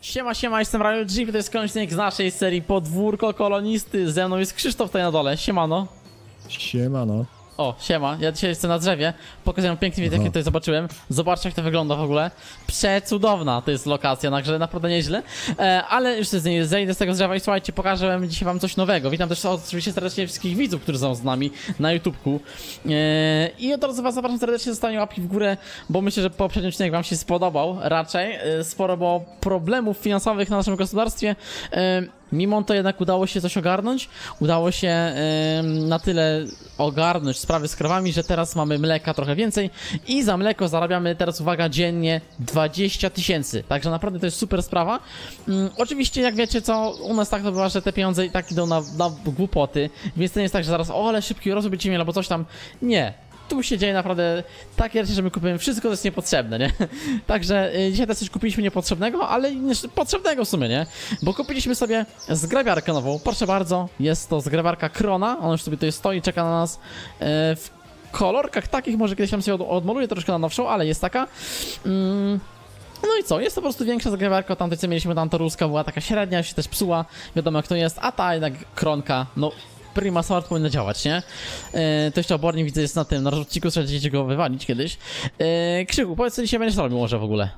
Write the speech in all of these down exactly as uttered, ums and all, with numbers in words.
Siema, siema, jestem Royal Jeep, to jest kolejny odcinek z naszej serii Podwórko Kolonisty. Ze mną jest Krzysztof tutaj na dole, siemano. Siemano. O, siema, ja dzisiaj jestem na drzewie. Pokazuję piękny widok, jaki tutaj zobaczyłem. Zobaczcie, jak to wygląda w ogóle. Przecudowna to jest lokacja, także naprawdę nieźle. E, ale już zejdę z tego drzewa i słuchajcie, pokażę dzisiaj wam coś nowego. Witam też oczywiście serdecznie wszystkich widzów, którzy są z nami na YouTubeku. E, I od razu was zapraszam serdecznie, zostawienie łapki w górę, bo myślę, że poprzedni odcinek wam się spodobał raczej. E, sporo było problemów finansowych na naszym gospodarstwie. E, Mimo to jednak udało się coś ogarnąć, udało się yy, na tyle ogarnąć sprawy z krowami, że teraz mamy mleka trochę więcej i za mleko zarabiamy teraz, uwaga, dziennie dwadzieścia tysięcy, także naprawdę to jest super sprawa. Yy, oczywiście jak wiecie co, u nas tak to bywa, że te pieniądze i tak idą na, na głupoty, więc to nie jest tak, że zaraz o, ale szybki rozwój będziemy mieli albo coś tam, nie. Tu się dzieje naprawdę takie rzeczy, że my kupujemy wszystko, co jest niepotrzebne, nie? Także y, dzisiaj też coś kupiliśmy niepotrzebnego, ale potrzebnego w sumie, nie? Bo kupiliśmy sobie zgrabiarkę nową, proszę bardzo, jest to zgrabiarka Krona, ona już sobie tutaj stoi, czeka na nas y, w kolorkach takich, może kiedyś tam sobie od, odmaluję troszkę na nowszą, ale jest taka. Mm. No i co, jest to po prostu większa zgrabiarka, tamtej co mieliśmy, tam ta ruska była taka średnia, się też psuła, wiadomo jak to jest, a ta jednak Kronka, no... Prima Sort powinno działać, nie? Yy, to jeszcze obornik widzę jest na tym, na rozrzutniku, trzeba gdzieś go wywalić kiedyś. Yy, Krzyku, powiedz co dzisiaj będziesz robił może w ogóle?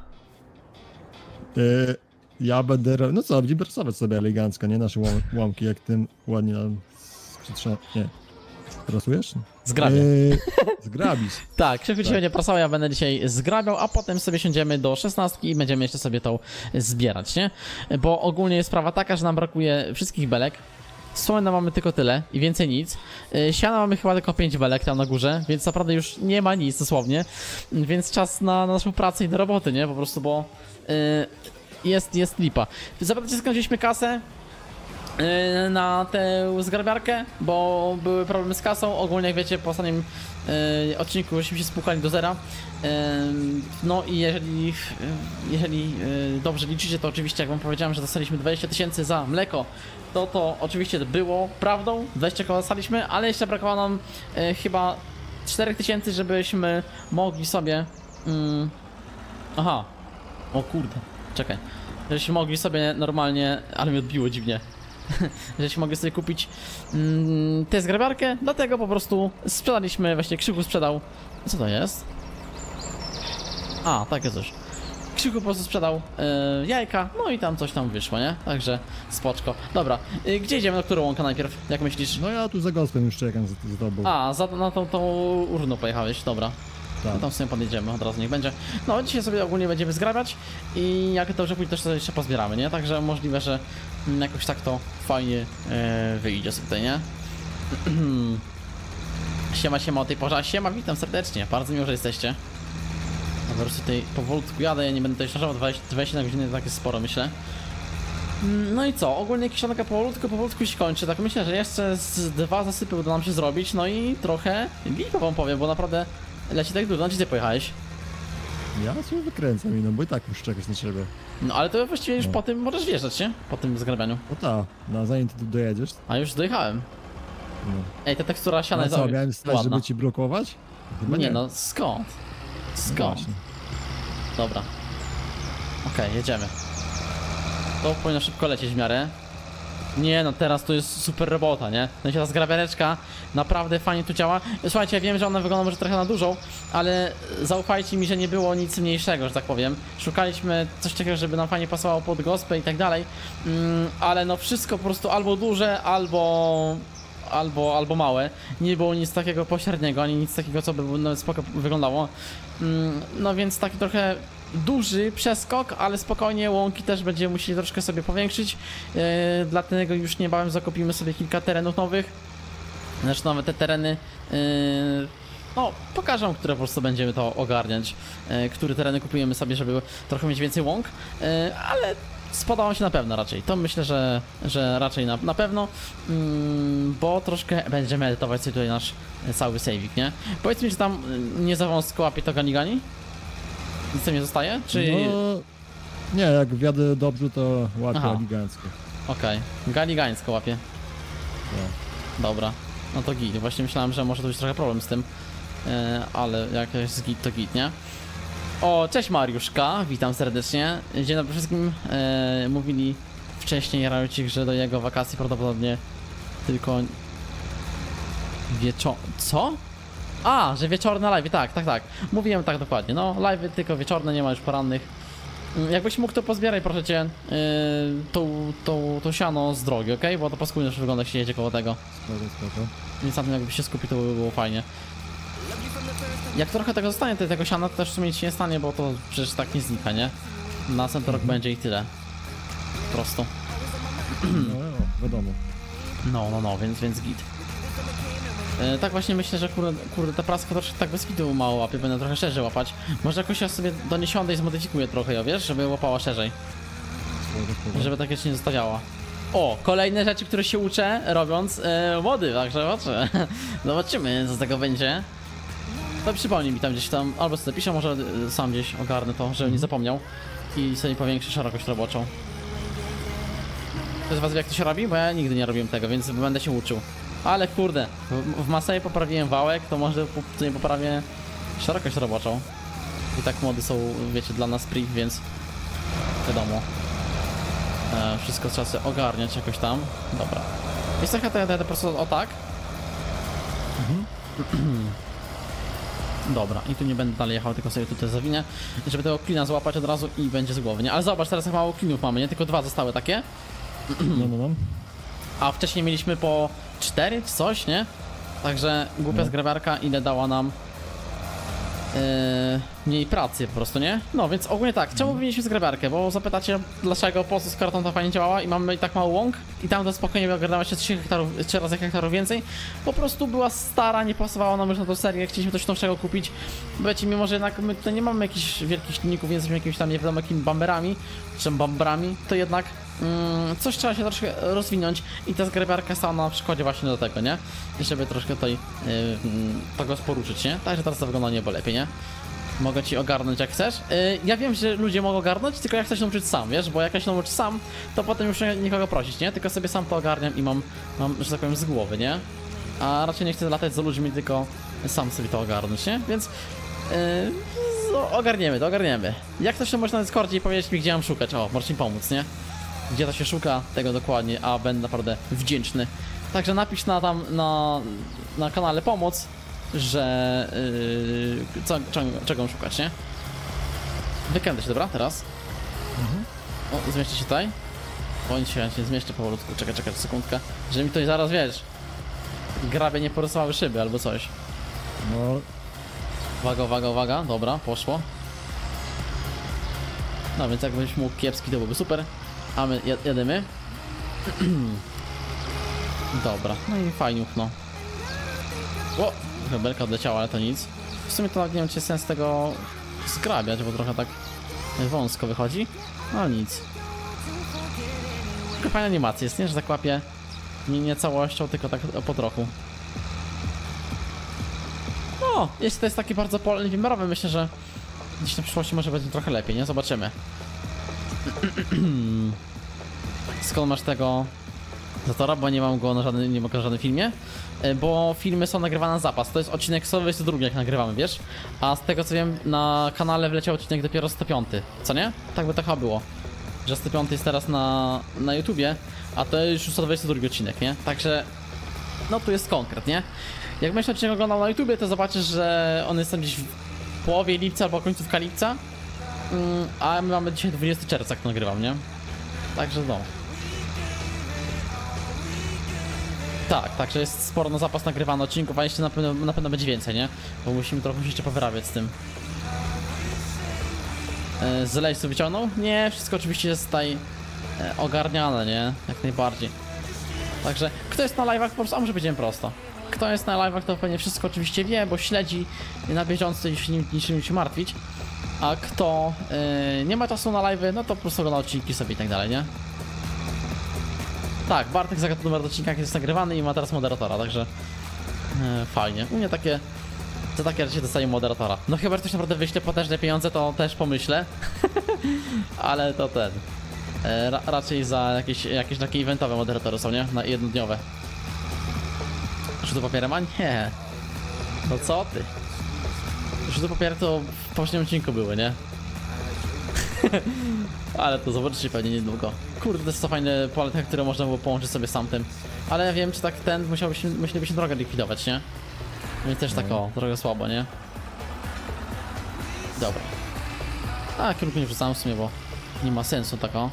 Yy, ja będę robił, no co, będziemy rysować sobie elegancko, nie? Nasze łam łamki, jak tym ładnie nam przetrzyma... Nie. Prasujesz? Zgrabię. Yy, zgrabisz. Tak, Krzyku dzisiaj Tak. będzie prasował, ja będę dzisiaj zgrabiał, a potem sobie siądziemy do szesnastki i będziemy jeszcze sobie tą zbierać, nie? Bo ogólnie jest sprawa taka, że nam brakuje wszystkich belek. Słonę mamy tylko tyle i więcej nic. Yy, siana mamy chyba tylko pięć belek tam na górze, więc naprawdę już nie ma nic dosłownie. Yy, więc czas na, na naszą pracę i do roboty, nie? Po prostu, bo yy, jest, jest lipa. Zapytajcie, skończyliśmy kasę yy, na tę zgrabiarkę, bo były problemy z kasą. Ogólnie jak wiecie, po ostatnim yy, odcinku żeśmy się spłukali do zera. Yy, no i jeżeli, jeżeli yy, dobrze liczycie, to oczywiście jak wam powiedziałem, że dostaliśmy dwadzieścia tysięcy za mleko, to to oczywiście było prawdą, dwadzieścia koła dostaliśmy, ale jeszcze brakowało nam e, chyba cztery tysięcy, żebyśmy mogli sobie... Mm, aha, o kurde, czekaj, żebyśmy mogli sobie normalnie, ale mi odbiło dziwnie, żebyśmy mogli sobie kupić mm, tę zgrabiarkę, dlatego po prostu sprzedaliśmy, właśnie Krzyku sprzedał, co to jest? A, takie coś. Krzyku po prostu sprzedał yy, jajka, no i tam coś tam wyszło, nie? Także spoczko. Dobra, yy, gdzie idziemy? Na którą łąkę najpierw? Jak myślisz? No ja tu za gospem już czekam za, za tobą. A, za, na tą, tą urną pojechałeś, dobra. Tak. No tam sobie podjedziemy, od razu niech będzie. No, dzisiaj sobie ogólnie będziemy zgrabiać i jak to już pójdzie, też sobie jeszcze pozbieramy, nie? Także możliwe, że mm, jakoś tak to fajnie yy, wyjdzie sobie tutaj, nie? Siema, siema o tej porze. Siema, witam serdecznie, bardzo miło, że jesteście. Po prostu tutaj powolutku jadę, ja nie będę tutaj szarżował, dwadzieścia na godzinę to tak jest sporo, myślę. No i co, ogólnie kieszonka powolutku, powolutku się kończy, tak myślę, że jeszcze z dwa zasypy uda nam się zrobić, no i trochę lipa wam powiem, bo naprawdę leci tak dużo. No gdzie ty pojechałeś? Ja sobie wykręcam i no bo i tak muszę czekać na ciebie. No ale to właściwie już No. po tym możesz wjeżdżać, nie? Po tym zgrabianiu. No ta, no zanim ty tu dojedziesz. A już dojechałem. No. Ej, ta tekstura siana A jest co, miałem stać, ładna. żeby ci blokować? Chyba Nie no, skąd? No Skąd? właśnie. Dobra. Okej, okay, jedziemy. To powinno szybko lecieć w miarę. Nie no, teraz to jest super robota, nie? No i ta zgrabiareczka naprawdę fajnie tu działa. Słuchajcie, ja wiem, że ona wygląda może trochę na dużą, ale zaufajcie mi, że nie było nic mniejszego, że tak powiem. Szukaliśmy coś takiego, żeby nam fajnie pasowało pod gospę i tak dalej. Mm, ale no wszystko po prostu albo duże, albo... Albo, albo małe. Nie było nic takiego pośredniego, ani nic takiego, co by nawet spoko wyglądało. Mm, no więc taki trochę duży przeskok, ale spokojnie łąki też będziemy musieli troszkę sobie powiększyć. Yy, dlatego już niebawem zakupimy sobie kilka terenów nowych. Zresztą nawet te tereny... Yy, no, pokażę, które po prostu będziemy to ogarniać. Yy, które tereny kupujemy sobie, żeby trochę mieć więcej łąk. Yy, ale... Spodoba mi się na pewno raczej, to myślę, że, że raczej na, na pewno, mm, bo troszkę będziemy edytować sobie tutaj nasz cały saveik, nie? Powiedz mi, czy tam nie za wąsko łapie to Ganigani? Nic tam nie zostaje? Czy... No, nie, jak wjadę dobrze, to łatwo Aha. elegancko. Okej, okay. Ganigańsko łapie. No. Dobra, no to git. Właśnie myślałem, że może to być trochę problem z tym, yy, ale jak jest git, to git, nie? O, cześć Mariuszka, witam serdecznie. Dzień dobry wszystkim. E, mówili wcześniej Rajucik, że do jego wakacji prawdopodobnie tylko wieczor... Co? A, że wieczorne live, tak, tak, tak. Mówiłem tak dokładnie. No, live tylko wieczorne, nie ma już porannych. Jakbyś mógł, to pozbieraj, proszę cię, yy, tą, tą, tą siano z drogi, okej? Okay? Bo to paskudnie wygląda, jak się jedzie koło tego. Spoko, spoko. Więc na tym jakby się skupił, to by było fajnie. Jak trochę tego zostanie, to tego siana to też w sumie nic się nie stanie, bo to przecież tak nie znika, nie? Na następny rok będzie i tyle. Po prostu. No, no, wiadomo. No, no, no, więc, więc git. Yy, tak właśnie myślę, że kurde, kurde ta praska troszkę tak bez kitu mało łapie, będę trochę szerzej łapać. Może jakoś ja sobie doniesiądę i zmodyfikuję trochę, ja wiesz, żeby łapała szerzej. Spoko, spoko. Żeby tak jeszcze nie zostawiała. O, kolejne rzeczy, które się uczę robiąc yy, wody, także zobaczę. Zobaczymy, co z tego będzie. To przypomnij mi tam gdzieś tam, albo sobie piszę, może y, sam gdzieś ogarnę to, żebym nie zapomniał. I sobie powiększę szerokość roboczą. Ktoś z was wie, jak to się robi? Bo ja nigdy nie robiłem tego, więc będę się uczył. Ale kurde, w, w Masei poprawiłem wałek, to może tu nie poprawię szerokość roboczą. I tak mody są, wiecie, dla nas priv, więc wiadomo. E, wszystko trzeba sobie ogarniać jakoś tam. Dobra. Jest trochę to, to, to po prostu o tak. Mhm. Dobra, i tu nie będę dalej jechał, tylko sobie tutaj zawinę, żeby tego klina złapać od razu i będzie z głowy, nie? Ale zobacz, teraz jak mało klinów mamy, nie? Tylko dwa zostały takie. No, no, no. A wcześniej mieliśmy po cztery czy coś, nie? Także głupia No. zgrabiarka ile dała nam yy, mniej pracy po prostu, nie? No więc ogólnie tak, czemu wymieniliśmy zgrabiarkę? Bo zapytacie dlaczego po co z kartą ta fajnie działała i mamy i tak mało łąk i tam to spokojnie ogarnęła się trzy hektarów, trzy razy hektarów więcej. Po prostu była stara, nie pasowała nam już na tą serię, chcieliśmy coś nowszego kupić. Wiecie, mimo że jednak my tutaj nie mamy jakichś wielkich silników, jesteśmy jakimiś tam nie wiadomo jakimi bamberami, czy bambrami, to jednak Mm, coś trzeba się troszkę rozwinąć i ta zgrabiarka stała na przykładzie właśnie do tego, nie? I żeby troszkę tutaj yy, yy, tego poruszyć, nie? Także teraz to wygląda niebo lepiej, nie? Mogę ci ogarnąć jak chcesz. Yy, ja wiem, że ludzie mogą ogarnąć, tylko ja chcę się nauczyć sam, wiesz? Bo jak ja się nauczę sam, to potem już nie nikogo prosić, nie? Tylko sobie sam to ogarniam i mam, mam, że tak powiem, z głowy, nie? A raczej nie chcę latać za ludźmi, tylko sam sobie to ogarnąć, nie? Więc yy, ogarniemy to, ogarniemy. Jak ktoś to może na Discordzie i powiedzieć mi, gdzie mam szukać? O, możesz mi pomóc, nie? Gdzie to się szuka tego dokładnie, a będę naprawdę wdzięczny. Także napisz na tam na, na kanale pomoc, że yy, co, czego, czego szukać, nie? Wykręcę się, dobra? Teraz. Mhm. O, zmieszczę się tutaj. Bądź się, się zmieszczę powolutku. Czekaj, czekaj, sekundkę. Że mi ktoś zaraz, wiesz, grabie nie porysowały szyby albo coś. No, Uwaga, uwaga, uwaga. Dobra, poszło. No więc jakbyś mógł kiepski, to byłby super. A my jad jadymy. Dobra, no i fajnie, no. O, rebelka odleciała, ale to nic. W sumie to nie wiem, czy jest sens tego zgrabiać, bo trochę tak wąsko wychodzi. No nic. Tylko fajna animacja jest, nie? Że tak łapie nie, nie całością, tylko tak po trochu. No, jeśli to jest taki bardzo polny wymiarowy, myślę, że gdzieś na przyszłości może będzie trochę lepiej, nie? Zobaczymy. Skąd masz tego Zatora? Bo nie mam go na żadnym, nie mogę na żadnym filmie. Bo filmy są nagrywane na zapas. To jest odcinek sto dwadzieścia drugi, jak nagrywamy, wiesz? A z tego co wiem, na kanale wleciał odcinek dopiero sto pięć. Co nie? Tak by to chyba było. Że sto pięć jest teraz na, na YouTubie, a to jest już sto dwadzieścia drugi odcinek, nie? Także no tu jest konkret, nie? Jak będziesz odcinek oglądał na YouTubie, to zobaczysz, że on jest tam gdzieś w połowie lipca albo końcówka lipca. Mm, a my mamy dzisiaj dwudziestego czerwca, jak to nagrywam, nie? Także no. Tak, także jest sporo na zapas nagrywane odcinków, a jeszcze na pewno, na pewno będzie więcej, nie? Bo musimy trochę się jeszcze powyrabiać z tym. E, z lejsu wyciągnął? Nie, wszystko oczywiście jest tutaj e, ogarniane, nie? Jak najbardziej. Także kto jest na live'ach, po prostu, a może będziemy prosto. Kto jest na live'ach, to pewnie wszystko oczywiście wie, bo śledzi na bieżąco i się niczym się martwić. A kto yy, nie ma czasu na live'y, no to po prostu ogląda odcinki sobie i tak dalej, nie? Tak, Bartek zagadł numer do odcinka, jest nagrywany i ma teraz moderatora, także yy, fajnie. U mnie takie, za takie rzeczy dostaję moderatora. No chyba, że ktoś naprawdę wyśle potężne pieniądze, to też pomyślę. Ale to ten. Yy, ra raczej za jakieś, jakieś takie eventowe moderatory są, nie? Na jednodniowe. Czy to papierem? A nie. No co ty? Źródło papieru to w poprzednim odcinku były, nie? Ale to zobaczycie pewnie niedługo. Kurde, to jest to fajne pole, które można było połączyć sobie z tamtym. Ale ja wiem, czy tak ten musiałbyśmy, musielibyśmy drogę likwidować, nie? Więc też tak o, trochę słabo, nie? Dobra. A, kierunku nie wrzucałem w sumie, bo nie ma sensu tak o.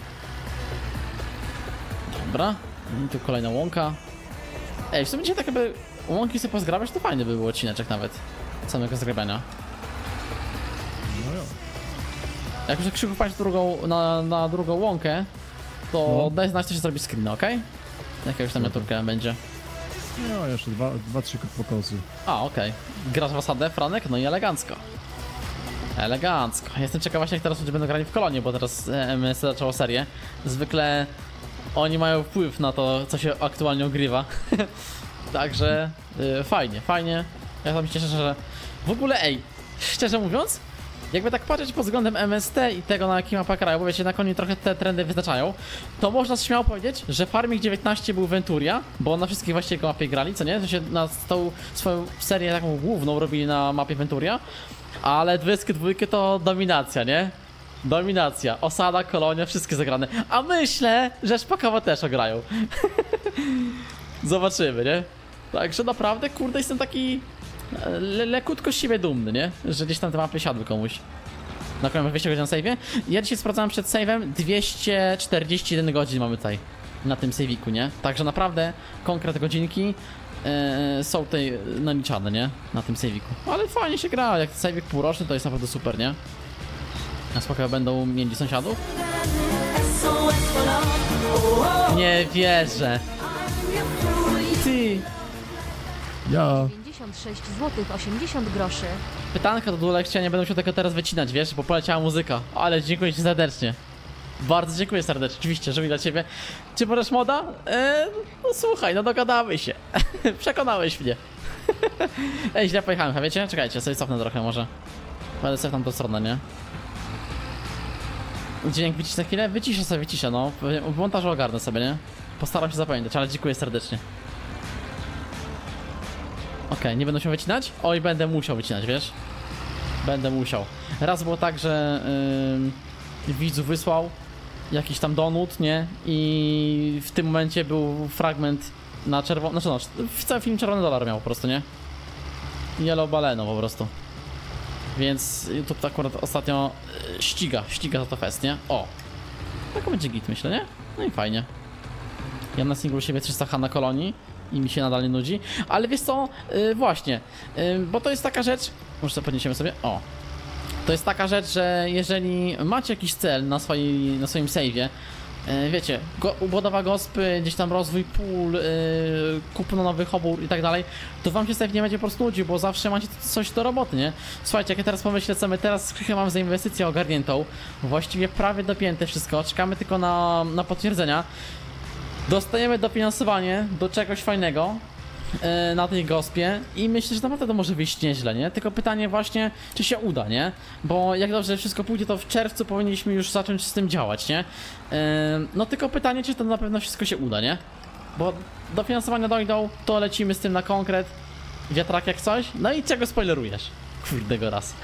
Dobra. I tu kolejna łąka. Ej, w sumie dzisiaj tak jakby łąki sobie pozgrabiać, to fajny by był odcineczek nawet. Samego zgrabiania. No jo. Jak już tak krzyku wpaść drugą, na, na drugą łąkę, to No. daj znać, co się zrobi screen, ok? Jakąś tam miniaturkę będzie. No, jeszcze dwa, dwa trzy pokosy. A, okej. Grasz w osadę, Franek? No i elegancko. Elegancko. Jestem ciekaw właśnie, jak teraz ludzie będą grali w kolonie, bo teraz e, M S zaczęło serię. Zwykle oni mają wpływ na to, co się aktualnie ogrywa. Także y, fajnie, fajnie. Ja tam się cieszę, że w ogóle, ej, szczerze mówiąc, jakby tak patrzeć pod względem M S T i tego, na jaki mapa kraju, bo wiecie, na koniec trochę te trendy wyznaczają, to można śmiało powiedzieć, że Farming dziewiętnaście był Venturia, bo na wszystkich właściwie jego mapie grali, co nie? To się na tą swoją serię taką główną robili na mapie Venturia, ale dwudziestkę dwójkę to dominacja, nie? Dominacja, osada, kolonia, wszystkie zagrane. A myślę, że szpakowo też ograją. Zobaczymy, nie? Także naprawdę, kurde, jestem taki le lekutko z siebie dumny, nie? Że gdzieś tam te mapy siadły komuś. Na koniec dwieście godzin na save'ie. Ja dzisiaj sprawdzałem przed save'em, dwieście czterdzieści jeden godzin mamy tutaj na tym save'iku, nie? Także naprawdę konkret godzinki yy, są tutaj naliczane, nie? Na tym save'iku. Ale fajnie się gra, jak save'ik półroczny to jest naprawdę super, nie? A spokojnie będą mieli sąsiadów? Nie wierzę. Ty. Ja. pięćdziesiąt sześć złotych osiemdziesiąt groszy. Pytanka do Dulekcia, nie będę musiał tego teraz wycinać, wiesz, bo poleciała muzyka. Ale dziękuję ci serdecznie. Bardzo dziękuję serdecznie, oczywiście, żeby dla ciebie. Czy możesz moda? Eee, no słuchaj, no dogadamy się. Przekonałeś mnie. Ej, źle pojechałem, a wiecie? Czekajcie, sobie cofnę trochę może. Będę sobie tam tą stronę, nie? Dźwięk wycisz na chwilę? Wyciszę sobie, wyciszę, no. W montażu ogarnę sobie, nie? Postaram się zapamiętać, ale dziękuję serdecznie. Okej, okay, nie będę musiał wycinać? Oj, będę musiał wycinać, wiesz? Będę musiał. Raz było tak, że yy, widzu wysłał jakiś tam donut, nie? I w tym momencie był fragment na czerwono... Znaczy no, w cały film czerwony dolar miał po prostu, nie? Yellow baleno po prostu. Więc YouTube tak akurat ostatnio yy, ściga, ściga za to fest, nie? O! Tak będzie git, myślę, nie? No i fajnie. Ja na singlu siebie trzysta H na kolonii i mi się nadal nie nudzi, ale wiesz co, yy, właśnie, yy, bo to jest taka rzecz, może sobie podniesiemy sobie, o, to jest taka rzecz, że jeżeli macie jakiś cel na, swojej, na swoim save'ie, yy, wiecie, go, budowa gospy, gdzieś tam rozwój pól, yy, kupno nowych obór i tak dalej, to wam się save nie będzie po prostu nudził, bo zawsze macie coś do roboty, nie? Słuchajcie, jak ja teraz pomyślę, co my teraz z Krzychem mamy za inwestycję ogarniętą, właściwie prawie dopięte wszystko, czekamy tylko na, na potwierdzenia. Dostajemy dofinansowanie do czegoś fajnego yy, na tej gospie i myślę, że naprawdę to może wyjść nieźle, nie? Tylko pytanie właśnie, czy się uda, nie? Bo jak dobrze wszystko pójdzie, to w czerwcu powinniśmy już zacząć z tym działać, nie? Yy, no tylko pytanie, czy to na pewno wszystko się uda, nie? Bo dofinansowania dojdą, to lecimy z tym na konkret, wiatrak jak coś, no i czego spoilerujesz? Kurde go raz.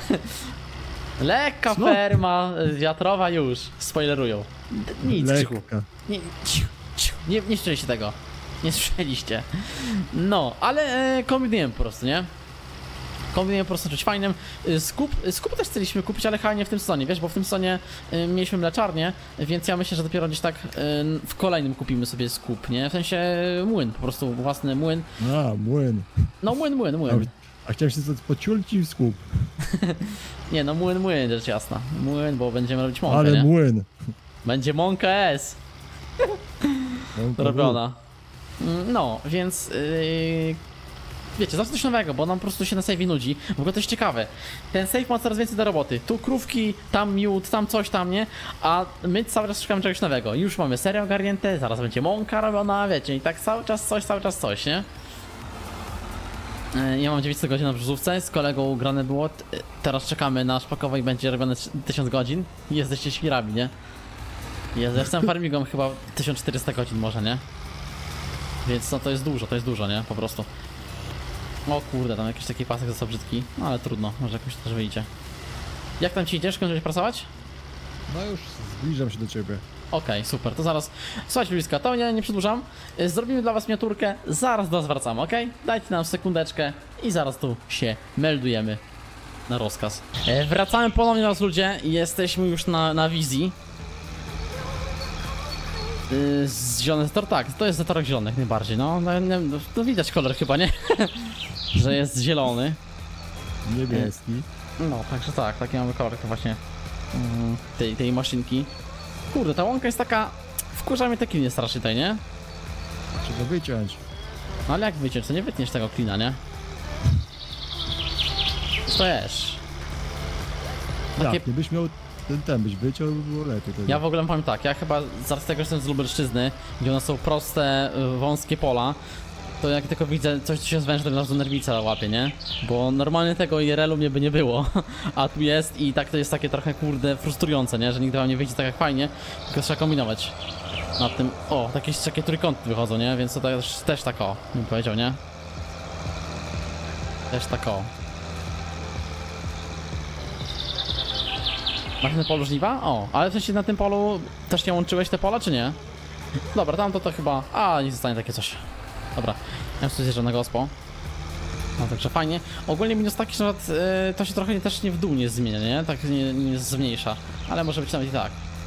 Lekka Co? ferma wiatrowa już, spoilerują. Nic, Krzychu. Lekka. Nie, ciu, ciu, nie, nie słyszeliście tego. Nie słyszeliście. No, ale e, kombinujemy po prostu, nie? Kombinujemy po prostu czymś fajnym. E, Skup, skup też chcieliśmy kupić, ale chyba nie w tym sezonie, wiesz, bo w tym sezonie e, mieliśmy mleczarnię, więc ja myślę, że dopiero gdzieś tak e, w kolejnym kupimy sobie skup, nie? W sensie młyn, po prostu własny młyn. A, młyn. No młyn, młyn, młyn. A chciałem się pociulć i w skup. Nie, no młyn, młyn, rzecz jasna. Młyn, bo będziemy robić mąkę, Ale nie? młyn. Będzie mąka S. Mąka Robiona. No, więc yy, wiecie, zawsze coś nowego, bo nam po prostu się na save'ie nudzi. W ogóle to jest ciekawe. Ten save ma coraz więcej do roboty. Tu krówki, tam miód, tam coś tam, nie? A my cały czas szukamy czegoś nowego. Już mamy serię ogarnięte, zaraz będzie mąka robiona, wiecie, i tak cały czas coś, cały czas coś, nie? Yy, ja mam dziewięćset godzin na brzozówce, z kolegą grane było. Teraz czekamy na szpakowo i będzie robione tysiąc godzin. Jesteście świrami, nie? Ja jestem farmingą chyba tysiąc czterysta godzin może, nie? Więc no to jest dużo, to jest dużo, nie? Po prostu. O kurde, tam jakiś taki pasek został brzydki, no ale trudno, może jakoś też wyjdzie. Jak tam ci idziesz? Skończyłeś pracować? No już zbliżam się do ciebie. Okej, okay, super, to zaraz, słuchajcie bliska, to nie, nie przedłużam, Y, zrobimy dla was miniaturkę, zaraz do was wracamy, ok? Dajcie nam sekundeczkę i zaraz tu się meldujemy na rozkaz. E, wracamy ponownie do was ludzie, jesteśmy już na, na wizji. Y, z zielony zator, tak, to jest zatorek zielony jak najbardziej, no, no, no, no widać kolor chyba, nie? Że jest zielony. Niebieski. No, także tak, taki mamy kolor właśnie mm, tej, tej maszynki. Kurde, ta łąka jest taka... Wkurza mnie te kliny strasznie tutaj, nie? Trzeba wyciąć. No ale jak wyciąć, to nie wytniesz tego klina, nie? To jest. Takie... Jak, gdybyś miał ten, ten byś wyciął, by było lepiej. Wtedy. Ja w ogóle powiem tak, ja chyba z racji tego, że jestem z Lubelszczyzny, gdzie one są proste, y, wąskie pola, to jak tylko widzę coś, co się zwęży, to od razu nerwica łapie, nie? Bo normalnie tego I R L-u mnie by nie było, a tu jest i tak to jest takie trochę, kurde, frustrujące, nie? Że nigdy wam nie wyjdzie tak jak fajnie, tylko trzeba kombinować nad tym. O, takie, takie trójkąty wychodzą, nie? Więc to też, też tak o, bym powiedział, nie? Też tak o. Na tym polu żniwa? O, ale w sensie na tym polu też nie łączyłeś te pola, czy nie? Dobra, tam to to chyba... A, nie zostanie takie coś. Dobra, ja tu zjeżdżam na gospo. No także fajnie. Ogólnie minus taki, że nawet, yy, to się trochę też nie w dół nie zmienia, nie? Tak nie, nie zmniejsza. Ale może być nawet i tak.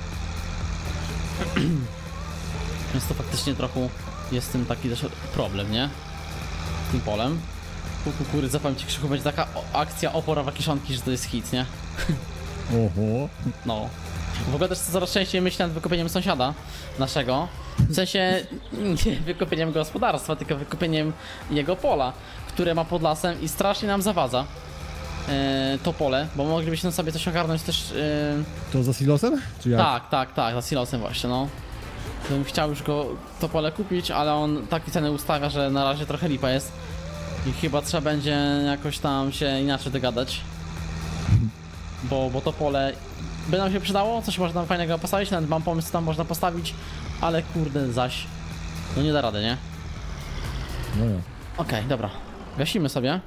Więc to faktycznie trochę jest tym taki też problem, nie? Z tym polem. Kukurydza, powiem ci, Krzychu, będzie taka o, akcja oporowa kiszonki, że to jest hit, nie? Oho. No. W ogóle też coraz częściej myślę nad wykupieniem sąsiada naszego. W sensie nie wykupieniem gospodarstwa, tylko wykupieniem jego pola, które ma pod lasem i strasznie nam zawadza e, to pole, bo moglibyśmy sobie coś ogarnąć też... E, To za silosem? Czy jak? tak, tak, tak, za silosem właśnie, no. Bym chciał już go, to pole kupić, ale on takie ceny ustawia, że na razie trochę lipa jest. I chyba trzeba będzie jakoś tam się inaczej dogadać. Bo, bo to pole by nam się przydało, coś można tam fajnego postawić, nawet mam pomysł, co tam można postawić, ale kurde zaś, no nie da rady, nie? No ja. Okej, okay, dobra, gasimy sobie.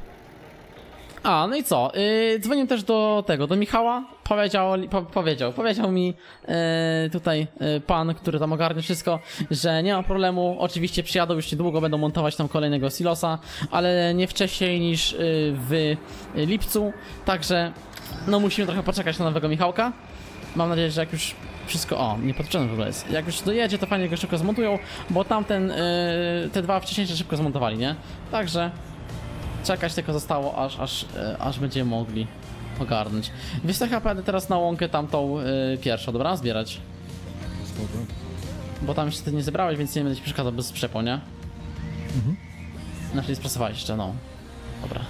A, no i co, yy, dzwoniłem też do tego, do Michała, powiedział, po, powiedział, powiedział mi yy, tutaj yy, pan, który tam ogarnia wszystko, że nie ma problemu, oczywiście przyjadą już niedługo, będą montować tam kolejnego silosa, ale nie wcześniej niż yy, w lipcu, także no musimy trochę poczekać na nowego Michałka. Mam nadzieję, że jak już wszystko... O, nie podpieczone w ogóle jest. Jak już dojedzie, to fajnie go szybko zmontują, bo tamten, yy, te dwa wcześniejsze szybko zmontowali, nie? Także czekać tylko zostało, aż, aż, yy, aż będziemy mogli ogarnąć. Wiesz co, chyba pojadę teraz na łąkę tamtą yy, pierwszą, dobra? Zbierać. Spoko. Bo tam jeszcze ty nie zebrałeś, więc nie będę ci przeszkadzał bez przepą, nie? Mhm. Znaczy nie sprasowałeś jeszcze, no. Dobra.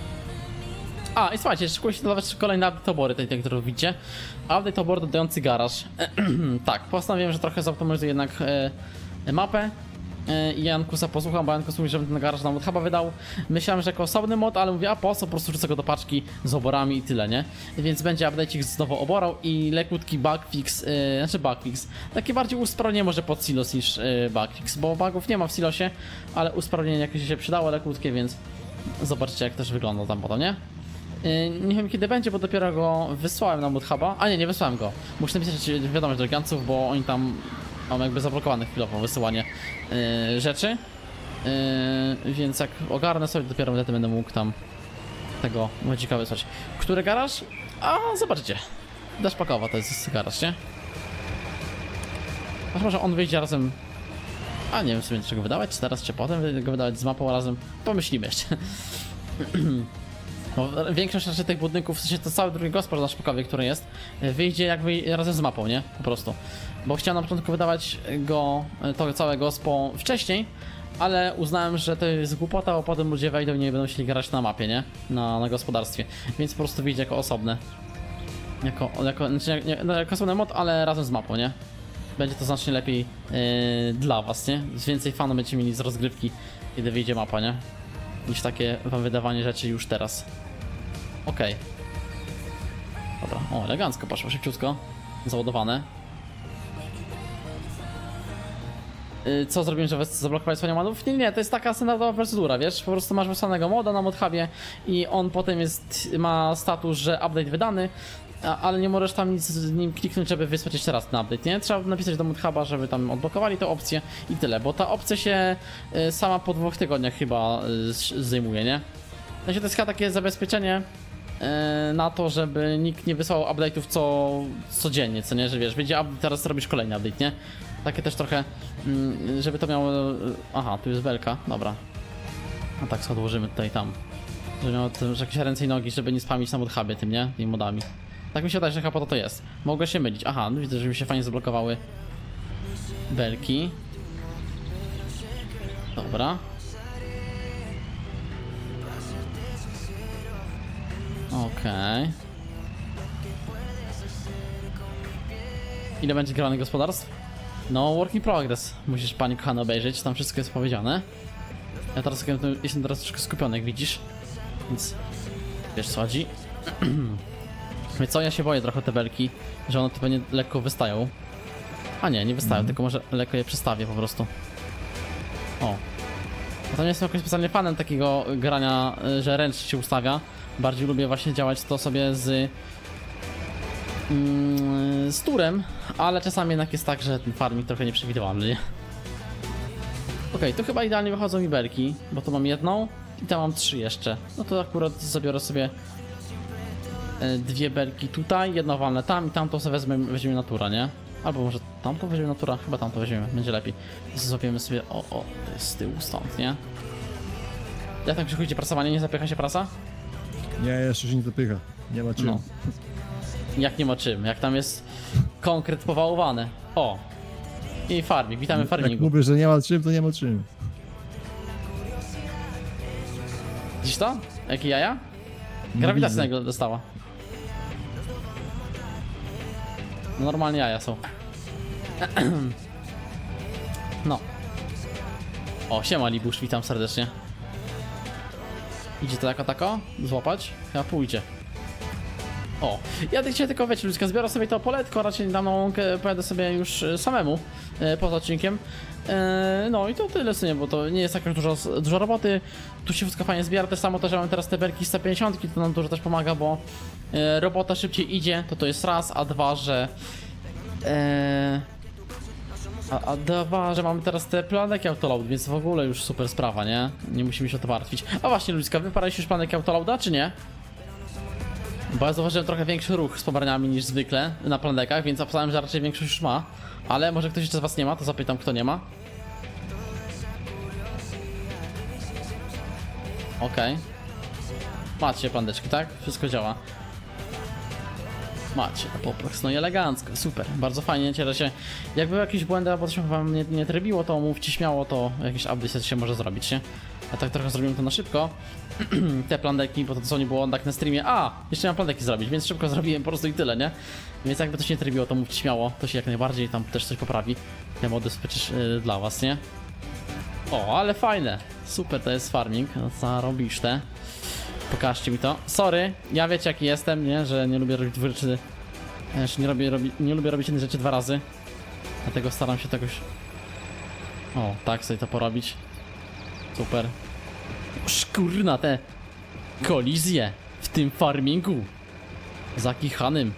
A, i słuchajcie, szykuje się dodawać kolejne update obory, tej, tej, którą widzicie. Update obor dodający garaż. Tak, postanowiłem, że trochę zoptymalizuję jednak e, mapę. E, I Jankusa posłucham, bo Jankus mówi, że ten garaż nam chyba wydał. Myślałem, że jako osobny mod, ale mówię, a po co, po prostu wrzucę go do paczki z oborami i tyle, nie? Więc będzie update'ik z nową oborą i lekutki bugfix, e, znaczy bugfix. Takie bardziej usprawnienie może pod silos niż e, bugfix, bo bugów nie ma w silosie, ale usprawnienie jakieś się przydało, lekutkie, więc zobaczcie, jak też wygląda tam potem, nie? Nie wiem kiedy będzie, bo dopiero go wysłałem na ModHuba. A nie, nie wysłałem go. Muszę napisać wiadomość do Giganców, bo oni tam mam jakby zablokowane chwilowo wysyłanie yy, rzeczy. Yy, więc jak ogarnę sobie, dopiero wtedy będę mógł tam tego modzika wysłać. Który garaż? A zobaczycie. Deszpakowa to jest garaż, nie? Aż może on wyjdzie razem. A nie wiem sobie czego wydawać, czy teraz, czy potem go wydawać z mapą razem. Pomyślimy jeszcze. No, większość raczej tych budynków, w sensie to cały drugi gospodarz na Szpokowie, który jest, wyjdzie jakby razem z mapą, nie? Po prostu. Bo chciałem na początku wydawać go, to całe gospo wcześniej, ale uznałem, że to jest głupota, bo potem ludzie wejdą i nie będą chcieli grać na mapie, nie? Na, na gospodarstwie. Więc po prostu wyjdzie jako osobne. Jako, jako, znaczy, nie, no, jako osobny mod, ale razem z mapą, nie? Będzie to znacznie lepiej yy, dla was, nie? Więcej fanów będziecie mieli z rozgrywki, kiedy wyjdzie mapa, nie? Niż takie wam wydawanie rzeczy już teraz. Okej. Okay. Dobra, o elegancko poszło, szybciutko. Załadowane. y, co zrobiłem, żeby zablokować swoje modów? Nie, nie, to jest taka standardowa procedura, wiesz? Po prostu masz wysłanego moda na modhubie i on potem jest, ma status, że update wydany, a, ale nie możesz tam nic z nim kliknąć, żeby wysłać jeszcze raz ten update, nie? Trzeba napisać do modhuba, żeby tam odblokowali tę opcję i tyle, bo ta opcja się y, sama po dwóch tygodniach chyba y, zdejmuje, nie? W sensie to jest chyba takie zabezpieczenie yy, na to, żeby nikt nie wysłał update'ów co codziennie, co nie, że wiesz, będzie update, teraz robisz kolejny update, nie? Takie też trochę, yy, żeby to miało... Yy, aha, tu jest belka, dobra. A tak sobie odłożymy tutaj tam. Żeby miało to, że jakieś ręce i nogi, żeby nie spamić na modhubie tym, nie? Tymi modami. Tak mi się wydaje, że chyba po to to jest. Mogę się mylić. Aha, no widzę, że mi się fajnie zablokowały belki. Dobra. Okej. Okay. Ile będzie granych gospodarstw? No, work in progress. Musisz, pani kochany, obejrzeć, tam wszystko jest powiedziane. Ja teraz jestem teraz troszkę skupiony, jak widzisz. Więc wiesz, co chodzi. Więc co, ja się boję trochę te belki, że one tu pewnie lekko wystają. A nie, nie wystają, mm. tylko może lekko je przestawię po prostu. O. Ja tam nie jestem jakoś specjalnie fanem takiego grania, że ręcznie się ustawia. Bardziej lubię właśnie działać to sobie z mm, z turem, ale czasami jednak jest tak, że ten farming trochę nieprzewidywalny, nie? Okej, okay, tu chyba idealnie wychodzą mi belki, bo tu mam jedną i tam mam trzy jeszcze. No to akurat zabiorę sobie dwie belki tutaj, jedno walnę tam i tamto sobie wezmę, weźmiemy natura, nie? Albo może tamto weźmiemy natura, chyba tamto weźmiemy, będzie lepiej. Zrobimy sobie, o, o, to jest z tyłu stąd, nie? Jak tam przychodzi prasowanie, nie zapycha się prasa? Nie, jeszcze się nie dopycha. Nie ma czym. No. Jak nie ma czym, jak tam jest konkret powałowany. O! I farming, witamy w farmingu. Jak mówię, że nie ma czym, to nie ma czym. Widzisz to? Jakie jaja? Grawitacja nagle dostała. No, normalnie jaja są. No. O, siema Libusz, witam serdecznie. Idzie to jako tako? Złapać? Chyba pójdzie. O, ja dzisiaj tylko wiecie, ludzka, zbiorę sobie to poletko, raczej dam na łąkę, pojadę sobie już samemu e, poza odcinkiem. E, no i to tyle sobie, bo to nie jest jakaś dużo, dużo roboty. Tu się wszystko fajnie zbiera, też samo to, że mam teraz te belki sto pięćdziesiąt, to nam dużo też pomaga, bo e, robota szybciej idzie, to to jest raz, a dwa, że... E, A, a dwa, że mamy teraz te planeki autoload, więc w ogóle już super sprawa, nie? Nie musimy się o to martwić. A właśnie, ludzka, wyparaliście już planeki autoloada, czy nie? Bo ja zauważyłem trochę większy ruch z pobraniami niż zwykle na planekach, więc obstałem, że raczej większość już ma. Ale może ktoś jeszcze z was nie ma, to zapytam, kto nie ma. Okej. Okay. Macie plandeczki, tak? Wszystko działa. Macie, Poprox, no i elegancko, super, bardzo fajnie, cieszę się. Jak były jakieś błędy, albo coś wam nie, nie trybiło, to mówcie śmiało, to jakiś update się może zrobić, nie? A tak trochę zrobiłem to na szybko. Te plandeki, bo to co nie było tak na streamie. A, jeszcze mam plandeki zrobić, więc szybko zrobiłem po prostu i tyle, nie? Więc jakby to się nie trybiło, to mówcie śmiało, to się jak najbardziej tam też coś poprawi. Te mody są przecież yy, dla was, nie? O, ale fajne, super, to jest farming, no co robisz te? Pokażcie mi to. Sorry, ja wiecie jaki jestem, nie? Że nie lubię robić dwóch rzeczy. Że nie, robię, robi, nie lubię robić jednej rzeczy dwa razy. Dlatego staram się tegoś. O, tak sobie to porobić. Super. Szkurna te kolizje w tym farmingu. Zakichanym.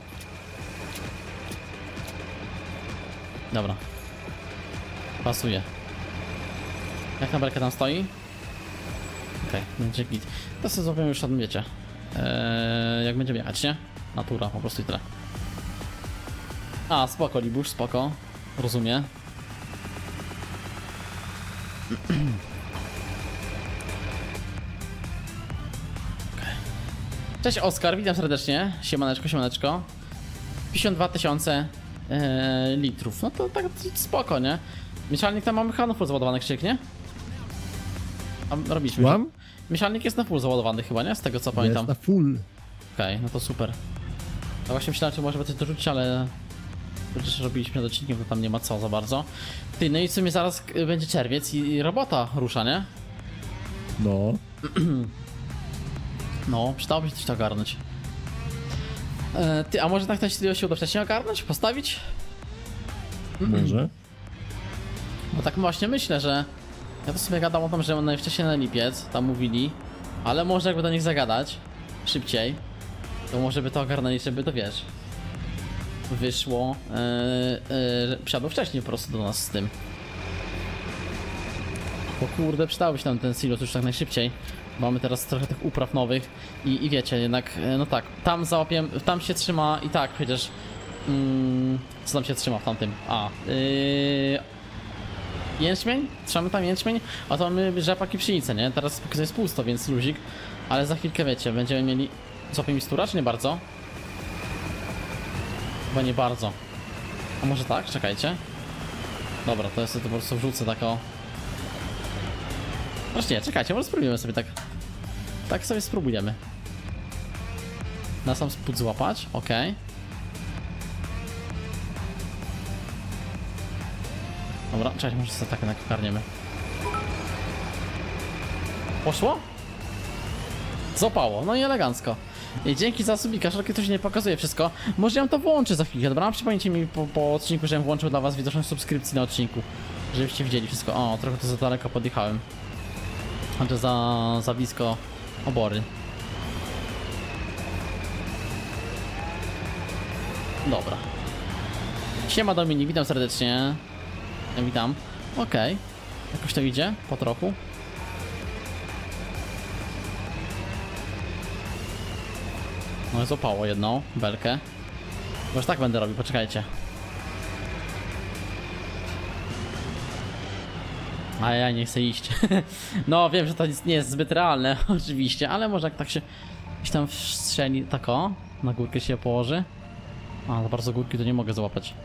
Dobra. Pasuje. Jak na belkę tam stoi? Okej, okay, będzie git. To sobie zrobimy już, wiecie, eee, jak będziemy jechać, nie? Natura, po prostu i tyle. A, spoko, Libusz, spoko. Rozumiem. Okay. Cześć Oskar, witam serdecznie. Siemaneczko, siemaneczko. pięćdziesiąt dwa tysiące eee, litrów. No to tak spoko, nie? Mieszalnik tam mamy chyba full załadowany krzyk, nie? A robiliśmy. Słucham? Mieszalnik jest na full załadowany chyba, nie? Z tego co pamiętam. Jest na full. Okej, okay, no to super. No właśnie myślałem, czy może by coś dorzucić, ale... Przecież robiliśmy nad odcinkiem, to tam nie ma co za bardzo. Ty, no i w sumie zaraz będzie czerwiec i robota rusza, nie? No. No, przydałoby się coś to ogarnąć. E, ty, a może tak na się uda wcześniej ogarnąć? Postawić? Może. No tak właśnie myślę, że ja to sobie gadam o tym, że najwcześniej na lipiec, tam mówili, ale może jakby do nich zagadać szybciej, to może by to ogarnęli, żeby to wiesz, wyszło, yy, yy, przyjadą wcześniej po prostu do nas z tym. Bo kurde, przydałoby się nam ten silos już tak najszybciej. Mamy teraz trochę tych upraw nowych i, i wiecie, jednak, no tak, tam załapię, tam się trzyma i tak, przecież, mm, co tam się trzyma w tamtym, a, yy, jęczmień? Trzymamy tam jęczmień, a to mamy rzepak i pszenicę, nie? Teraz to jest pusto, więc luzik, ale za chwilkę, wiecie, będziemy mieli, złapię mi stura, czy nie bardzo? Chyba nie bardzo. A może tak? Czekajcie. Dobra, to jest to po prostu wrzucę tak o. Właśnie, czekajcie, może spróbujemy sobie tak. Tak sobie spróbujemy. Na sam spód złapać, ok. Dobra, czekajcie, może sobie tak jednak karniemy. Poszło? Złapało, no i elegancko. I dzięki za subika, szalkie to się nie pokazuje wszystko. Może ja to włączę za chwilę, dobra? Przypomnijcie mi po, po odcinku, że ja włączył dla was widoczność subskrypcji na odcinku. Żebyście widzieli wszystko. O, trochę to za daleko podjechałem. Znaczy za, za blisko obory. Dobra. Siema Dominik, witam serdecznie. Ja witam. Okej. Okay. Jakoś to idzie, po trochu. No i złapało jedną belkę. Już tak będę robił, poczekajcie. A ja nie chcę iść. No wiem, że to nie jest zbyt realne, oczywiście, ale może jak tak się gdzieś tam strzeli, tak o, na górkę się położy. A, za bardzo górki to nie mogę złapać.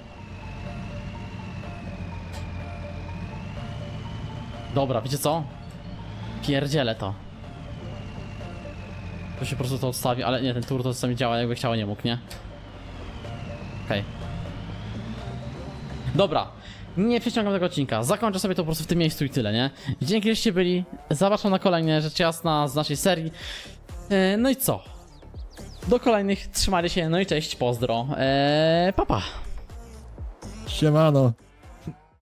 Dobra, wiecie co? Pierdzielę to. To się po prostu to odstawi, ale nie, ten tur to czasami działa, jakby chciało, nie mógł, nie? Okej. Okay. Dobra. Nie przeciągam tego odcinka, zakończę sobie to po prostu w tym miejscu i tyle, nie? Dzięki, żeście byli, zapraszam na kolejne rzecz jasna z naszej serii. Eee, no i co? Do kolejnych, trzymajcie się, no i cześć, pozdro, eee, pa pa. Siemano.